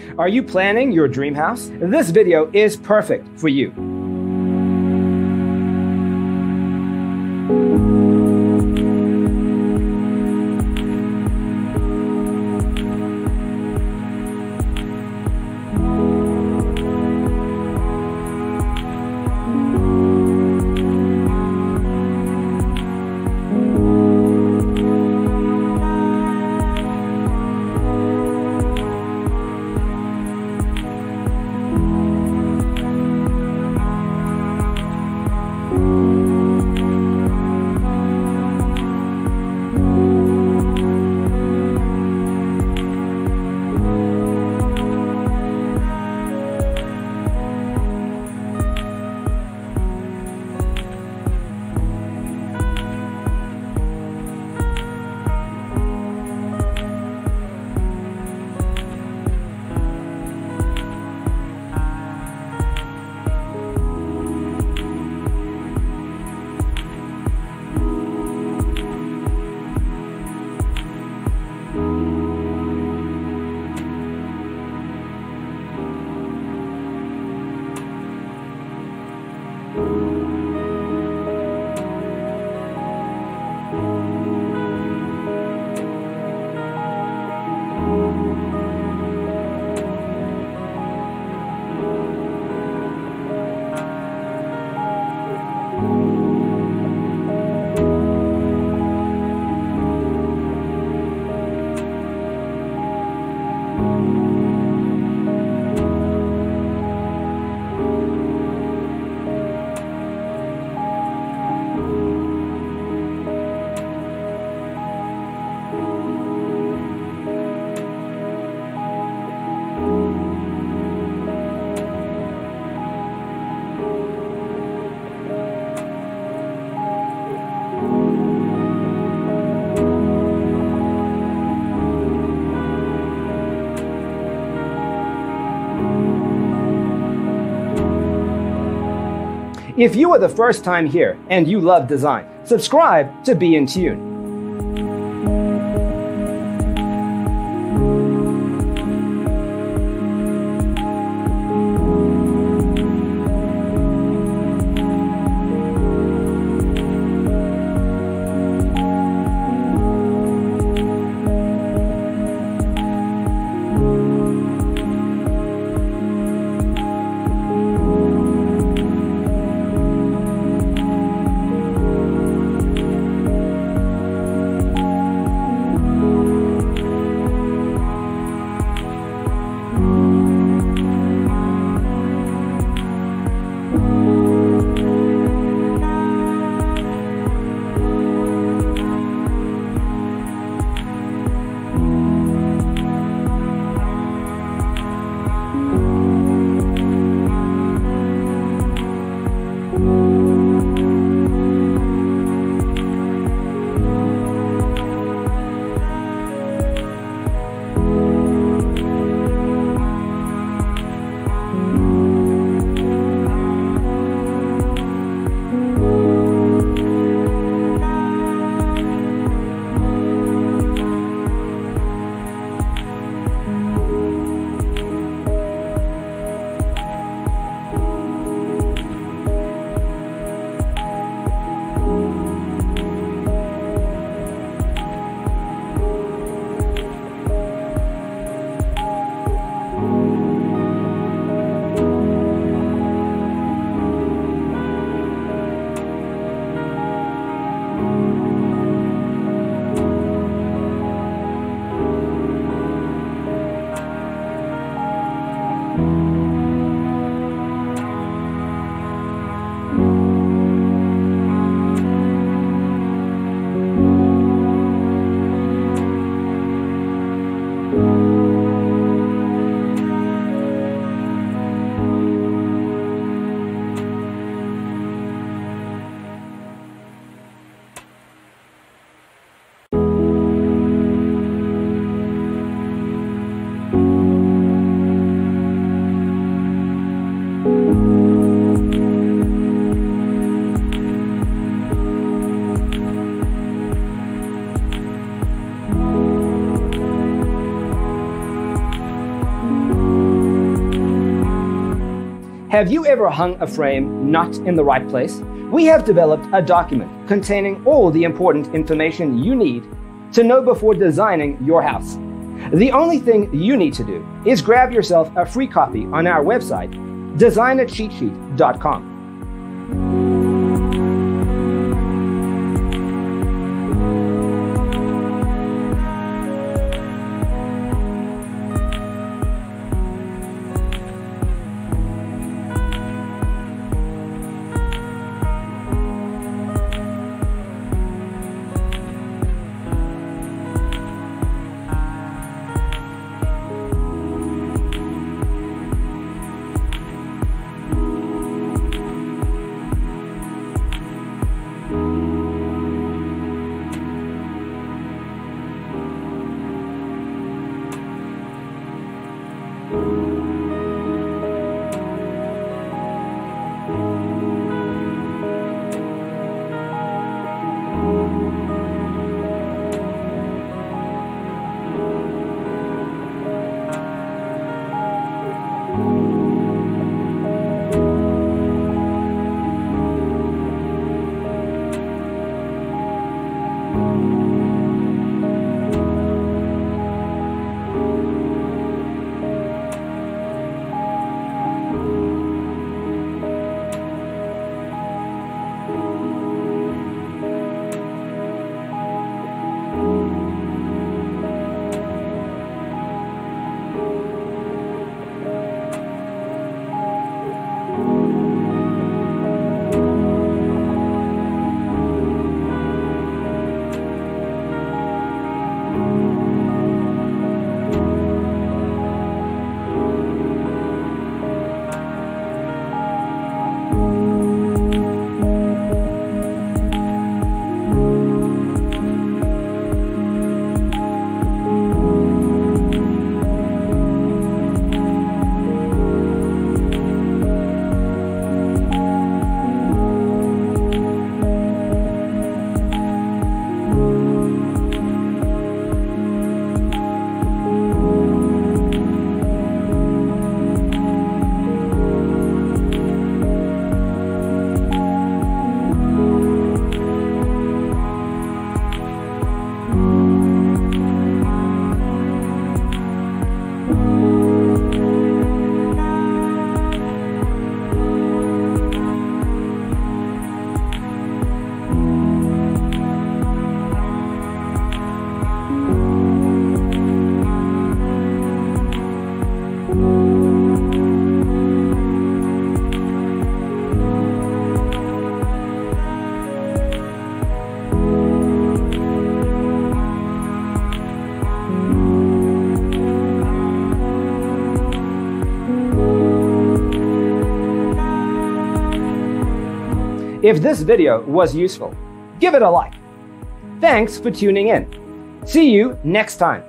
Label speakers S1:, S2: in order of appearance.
S1: Are you planning your dream house? This video is perfect for you. If you are the first time here and you love design, subscribe to Be in Tune. Have you ever hung a frame not in the right place? We have developed a document containing all the important information you need to know before designing your house. The only thing you need to do is grab yourself a free copy on our website, designacheatsheet.com. If this video was useful, give it a like. Thanks for tuning in. See you next time.